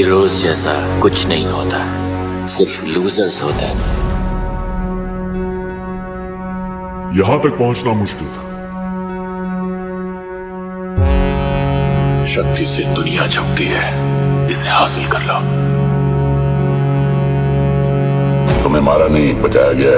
Heroes जैसा कुछ नहीं होता, सिर्फ लूजर्स होते हैं। यहां तक पहुंचना मुश्किल था। शक्ति से दुनिया झुकती है, इसे हासिल कर लो। तुम्हें मारा नहीं, बचाया गया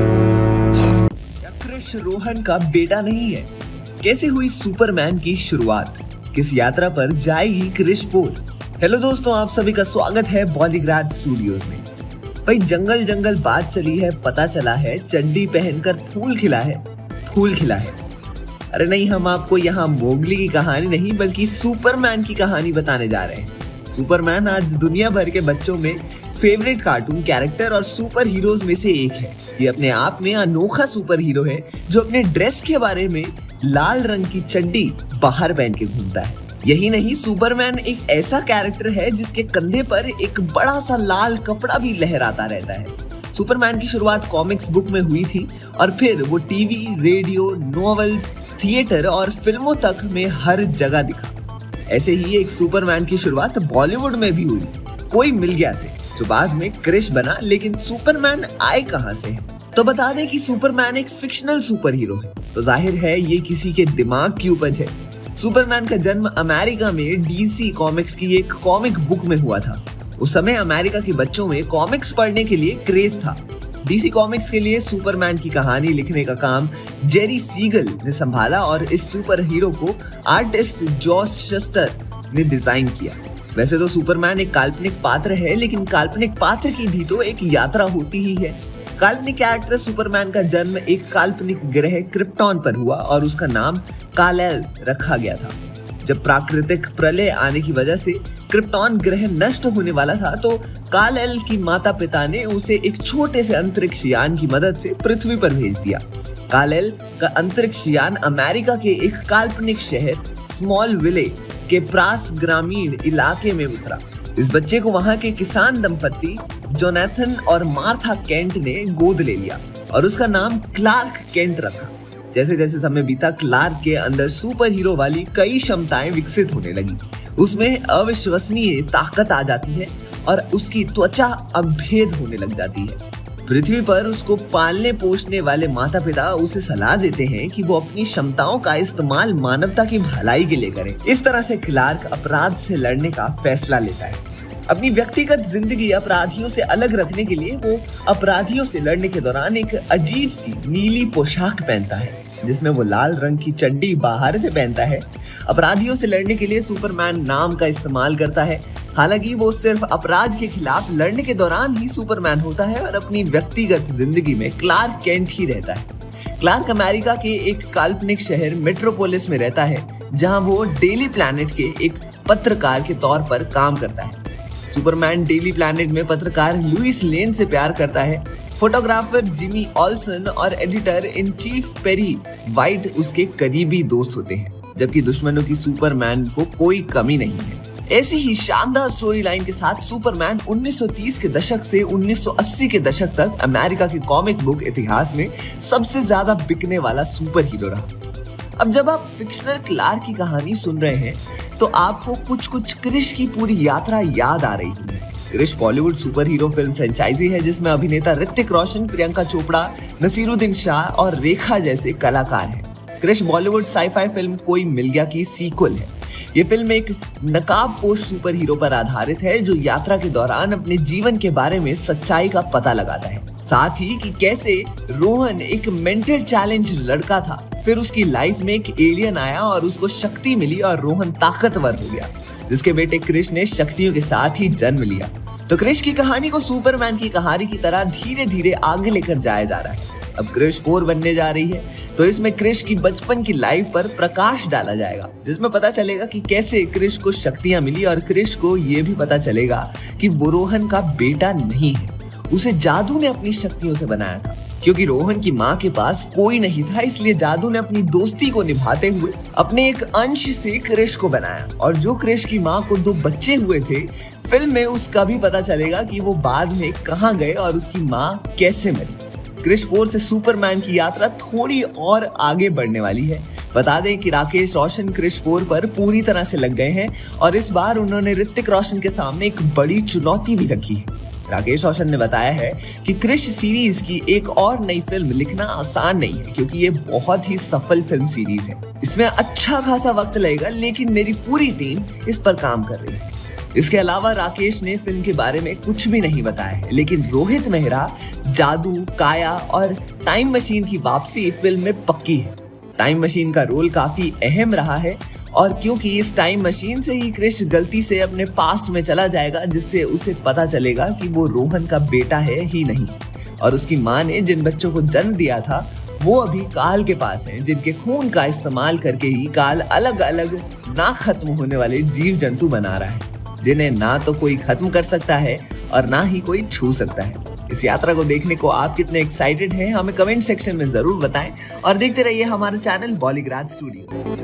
है। क्रिश रोहन का बेटा नहीं है। कैसे हुई सुपरमैन की शुरुआत? किस यात्रा पर जाएगी क्रिश 4? हेलो दोस्तों, आप सभी का स्वागत है बॉलीग्राज स्टूडियोज में। भाई जंगल जंगल बात चली है, पता चला है चड्डी पहनकर फूल खिला है, फूल खिला है। अरे नहीं, हम आपको यहाँ मोगली की कहानी नहीं बल्कि सुपरमैन की कहानी बताने जा रहे हैं। सुपरमैन आज दुनिया भर के बच्चों में फेवरेट कार्टून कैरेक्टर और सुपर हीरोज में से एक है। ये अपने आप में अनोखा सुपर हीरो है जो अपने ड्रेस के बारे में लाल रंग की चड्डी बाहर पहन के घूमता है। यही नहीं, सुपरमैन एक ऐसा कैरेक्टर है जिसके कंधे पर एक बड़ा सा लाल कपड़ा भी लहराता रहता है। सुपरमैन की शुरुआत कॉमिक्स बुक में हुई थी और फिर वो टीवी, रेडियो, नॉवेल्स, थिएटर और फिल्मों तक में हर जगह दिखा। ऐसे ही एक सुपरमैन की शुरुआत बॉलीवुड में भी हुई, कोई मिल गया से, जो बाद में क्रिश बना। लेकिन सुपरमैन आए कहां से है? तो बता दें कि सुपरमैन एक फिक्शनल सुपर हीरो है, तो जाहिर है ये किसी के दिमाग की उपज है। सुपरमैन का जन्म अमेरिका में डीसी कॉमिक्स की एक कॉमिक बुक में हुआ था। उस समय अमेरिका के बच्चों में कॉमिक्स पढ़ने के लिए क्रेज था। डीसी कॉमिक्स के लिए सुपरमैन की कहानी लिखने का काम जेरी सीगल ने संभाला और इस सुपर हीरो को आर्टिस्ट जॉस शस्टर ने डिजाइन किया। वैसे तो सुपरमैन एक काल्पनिक पात्र है, लेकिन काल्पनिक पात्र की भी तो एक यात्रा होती ही है। काल्पनिक कैरेक्टर सुपरमैन का जन्म एक काल्पनिक ग्रह क्रिप्टॉन पर हुआ और उसका नाम काल-एल रखा गया था। जब प्राकृतिक प्रलय आने की वजह से क्रिप्टॉन ग्रह नष्ट होने वाला था, तो काल-एल की माता पिता ने उसे एक छोटे से अंतरिक्ष यान की मदद से पृथ्वी पर भेज दिया। काल-एल का अंतरिक्ष यान अमेरिका के एक काल्पनिक शहर स्मॉल विले के प्रास ग्रामीण इलाके में उतरा। इस बच्चे को वहां के किसान दंपत्ति जोनाथन और मार्था केंट ने गोद ले लिया और उसका नाम क्लार्क केंट रखा। जैसे जैसे समय बीता, क्लार्क के अंदर सुपर हीरो वाली कई क्षमताएं विकसित होने लगी। उसमें अविश्वसनीय ताकत आ जाती है और उसकी त्वचा अभेद होने लग जाती है। पृथ्वी पर उसको पालने पोषने वाले माता पिता उसे सलाह देते हैं कि वो अपनी क्षमताओं का इस्तेमाल मानवता की भलाई के लिए करे। इस तरह से क्लार्क अपराध से लड़ने का फैसला लेता है। अपनी व्यक्तिगत जिंदगी अपराधियों से अलग रखने के लिए वो अपराधियों से लड़ने के दौरान एक अजीब सी नीली पोशाक पहनता है, जिसमें वो लाल रंग की चड्डी बाहर से पहनता है। अपराधियों से लड़ने के लिए सुपरमैन नाम का इस्तेमाल करता है। हालांकि वो सिर्फ अपराध के खिलाफ लड़ने के दौरान ही सुपरमैन होता है और अपनी व्यक्तिगत जिंदगी में क्लार्क केंट ही रहता है। क्लार्क अमेरिका के एक काल्पनिक शहर मेट्रोपोलिस में रहता है, जहां वो डेली प्लैनेट के एक पत्रकार के तौर पर काम करता है। सुपरमैन डेली प्लैनेट में पत्रकार लुइस लेन से प्यार करता है। फोटोग्राफर जिमी ऑल्सन और editor in chief Perry White उसके करीबी दोस्त होते हैं, जबकि दुश्मनों की सुपरमैन को कोई कमी नहीं है। ऐसी ही शानदार स्टोरी लाइन के साथ सुपरमैन 1930 के दशक से 1980 के दशक तक अमेरिका के कॉमिक बुक इतिहास में सबसे ज्यादा बिकने वाला सुपर हीरो रहा। अब जब आप फिक्शनल क्लार्क की कहानी सुन रहे हैं, तो आपको कुछ कुछ क्रिश की पूरी यात्रा याद आ रही है। Krrish Bollywood superhero film franchise है, जिसमें अभिनेता ऋतिक रोशन, प्रियंका चोपड़ा, नसीरुद्दीन शाह और रेखा जैसे कलाकार हैं। क्रिश बॉलीवुड साई-फाई फिल्म कोई मिल गया की सीक्वल है। ये फिल्म एक नकाबपोश सुपर हीरो पर आधारित है, जो यात्रा के दौरान अपने जीवन के बारे में सच्चाई का पता लगाता है। साथ ही कि कैसे रोहन एक मेंटल चैलेंज लड़का था, फिर उसकी लाइफ में एक एलियन आया और उसको शक्ति मिली और रोहन ताकतवर हो गया, जिसके बेटे क्रिश ने शक्तियों के साथ ही जन्म लिया। तो क्रिश की कहानी को सुपरमैन की कहानी की तरह धीरे धीरे आगे लेकर जाया जा रहा है। अब क्रिश 4 बनने जा रही है, तो इसमें क्रिश की बचपन की लाइफ पर प्रकाश डाला जाएगा, जिसमें पता चलेगा कि कैसे क्रिश को शक्तियां मिली और क्रिश को ये भी पता चलेगा कि वो रोहन का बेटा नहीं है, उसे जादू ने अपनी शक्तियों से बनाया था। क्योंकि रोहन की माँ के पास कोई नहीं था, इसलिए जादू ने अपनी दोस्ती को निभाते हुए अपने एक अंश से क्रिश को बनाया। और जो क्रिश की माँ को 2 बच्चे हुए थे, फिल्म में उसका भी पता चलेगा कि वो बाद में कहाँ गए और उसकी माँ कैसे मरी। क्रिश 4 से सुपरमैन की यात्रा थोड़ी और आगे बढ़ने वाली है। बता दें कि राकेश रोशन क्रिश 4 पर पूरी तरह से लग गए हैं और इस बार उन्होंने ऋतिक रोशन के सामने एक बड़ी चुनौती भी रखी है। राकेश रोशन ने बताया है कि क्रिश सीरीज की एक और नई फिल्म लिखना आसान नहीं है क्योंकि ये बहुत ही सफल फिल्म सीरीज है। इसमें अच्छा खासा वक्त लगेगा लेकिन मेरी पूरी टीम इस पर काम कर रही है। इसके अलावा राकेश ने फिल्म के बारे में कुछ भी नहीं बताया है, लेकिन रोहित मेहरा, जादू, काया और टाइम मशीन की वापसी फिल्म में पक्की है। टाइम मशीन का रोल काफी अहम रहा है और क्योंकि इस टाइम मशीन से ही क्रिश गलती से अपने पास्ट में चला जाएगा जिससे उसे पता चलेगा कि वो रोहन का बेटा है ही नहीं और उसकी माँ ने जिन बच्चों को जन्म दिया था वो अभी काल के पास हैं, जिनके खून का इस्तेमाल करके ही काल अलग अलग ना खत्म होने वाले जीव जंतु बना रहा है जिन्हें ना तो कोई खत्म कर सकता है और ना ही कोई छू सकता है। इस यात्रा को देखने को आप कितने एक्साइटेड हैं हमें कमेंट सेक्शन में जरूर बताएं और देखते रहिए हमारा चैनल बॉलीग्राज स्टूडियो।